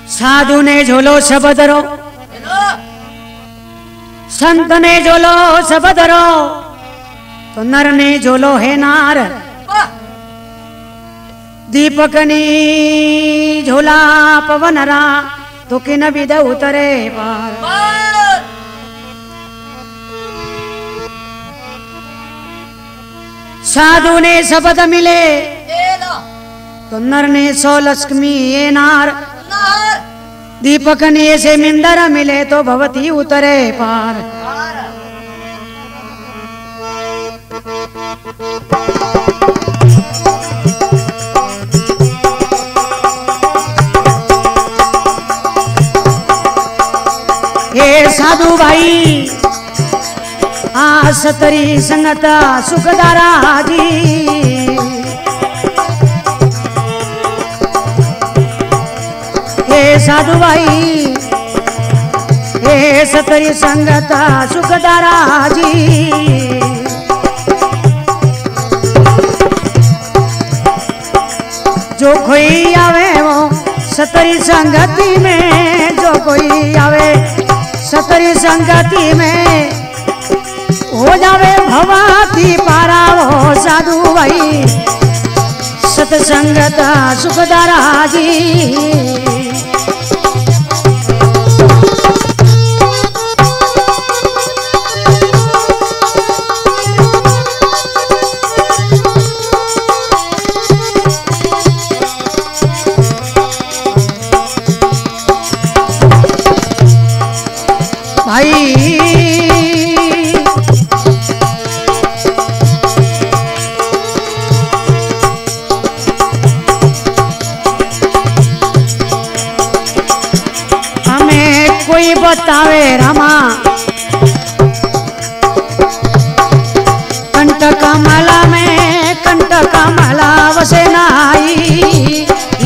साधु ने झोलो सबदरो, संत ने झोलो सबदरो, तो नर ने झोलो है नार। दीपकनी झोला पवनरा, तो किन विद उतरे पार। साधु ने शब्द मिले, तो नर ने 100 लक्ष्मी ये नार। दीपक ने से मिंदर मिले, तो भवती उतरे पार। हे साधु भाई आ सतरी संगता सुखदारा जी। हे साधु भाई हे सतरी संगता सुखदारा जी। जो कोई आवे वो सतरी संगति में, जो कोई आवे सतरी संगति में, हो जावे भवाती पारा वो साधु भाई सतसंगत सुखदारा जी। भाई हमें कोई बतावे रामा, कंठ कमला में कंठ कमला वसे नाई।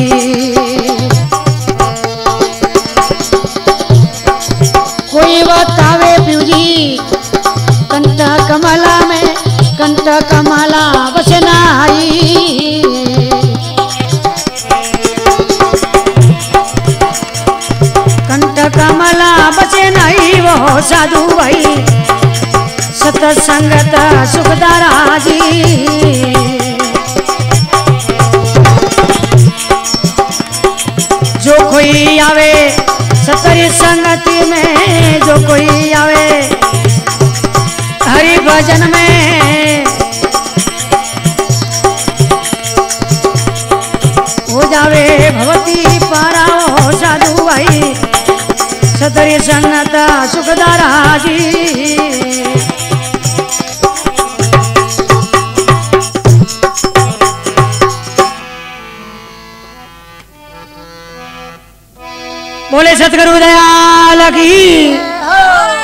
कोई बतावे प्यूजी कंठ कमला में कंठ कमला वसे नाई। कंठ कमला बचे नहीं वो साधु भाई सतसंगत सुखदारा जी। जो कोई आवे सतरी संगति में, जो कोई आवे हरि भजन में, हो जावे भवती पारा हो साधु भाई सतरी संगत सुखदारा जी। बोले सतगुरु दयाल की।